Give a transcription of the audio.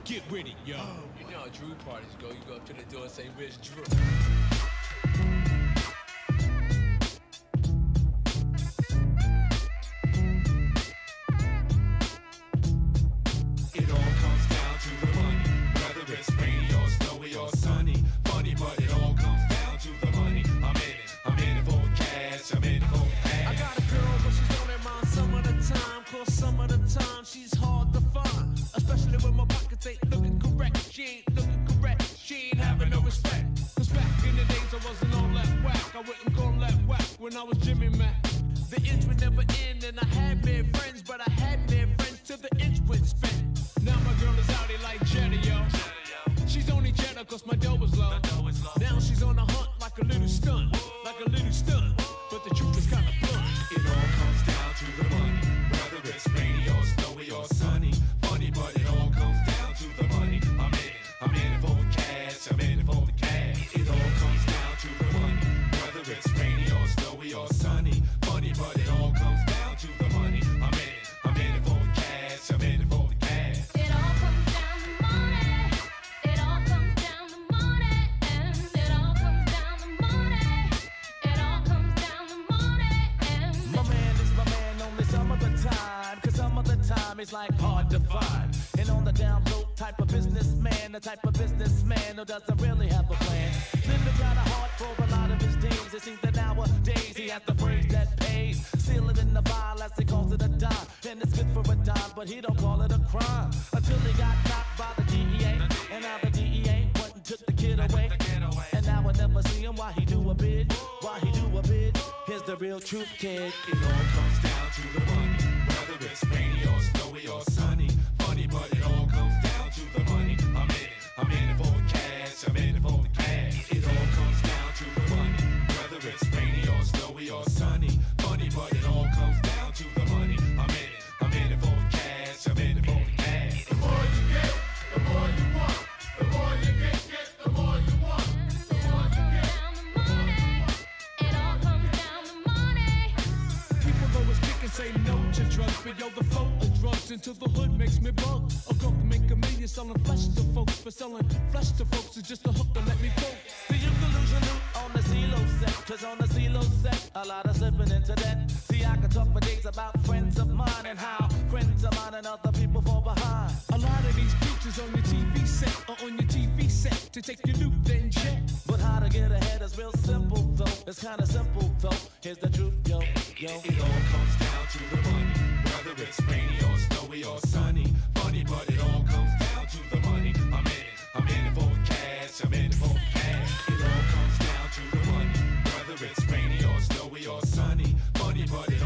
Get with it, yo. You know how Drew parties go. You go up to the door and say, "Where's Drew?" It all comes down to the money, whether it's rainy or snowy or sunny. Funny, but it all comes down to the money. I'm in it for the cash. I'm in it for the cash. I got a girl, but she's on that mind some of the time. Cause some of the time she's hard to find, especially when my pockets ain't looking correct. She ain't looking correct. She ain't having no respect. Cause back in the days I wasn't all that whack. I wouldn't call that whack when I was Jimmy Mac. The inch would never end, and I had made friends, but I had made friends till the inch went spent. Now my girl is out here like Jetty, yo. She's only Jetta cause my dough was low. Now she's on a hunt like a little stunt, like a little stunt. But the truth is kinda blunt. It all comes down to the money, whether it's rainy or snowy or sunny. Funny, but it all comes down to the money. I'm in it for the cash. I'm in it for the cash. It all comes down to the money, whether it's rainy or snowy or sunny. Funny, but it all comes down to the money. I'm in it for the cash. I'm in it for the cash. It all comes down to money. It all comes down to money. And it all comes down to money. It all comes down to money. And My man is my man only some of the time, cause some of the time it's like hard to find. And on the down low type of businessman, the type of businessman who doesn't really have a plan. Living kinda hard for a lot of his days. It seems that nowadays he has the phrase that pays. Seal it in the vial as he calls it a dime. And it's good for a dime, but he don't call it a crime. Until he got knocked by the DEA. And now the DEA went and took the kid away. And now I never see him. Why he do a bid? Why he do a bid? Here's the real truth, kid. It all comes down to the money, whether it's rainy or snowy or sunny. Funny, but it all comes down to the money. I'm in it for the cash. I'm in it for the cash. It all comes down to the money, whether it's rainy or snowy or sunny. Funny, but it all comes down to the money. I'm in it for the cash. I'm in it for the cash. The more you get, the more you want. The more you get, the more you want. The more you get, it all comes down to money. It all comes down to money. People always kick and say no to drugs, but yo, the flow of drugs into the hood makes me bug. A go to make a million selling flesh to folks, but selling flesh to folks is just a hook to let me go. See, you can lose your loot on the CeeLo set, cause on the CeeLo set, a lot of slipping into that. See, I could talk for days about friends of mine and how friends of mine and other people fall behind. A lot of these preachers on your TV set or on your TV set to take your loot, then check. But how to get ahead is real simple though. It's kinda simple though. Here's the truth, yo, yo. It all comes down to the money, whether it's rainy or snowy or sunny. Funny, but it all comes down to the money. I'm in it for the cash. I'm in it for the cash. It all comes down to the money, whether it's rainy or snowy or sunny. Funny, but it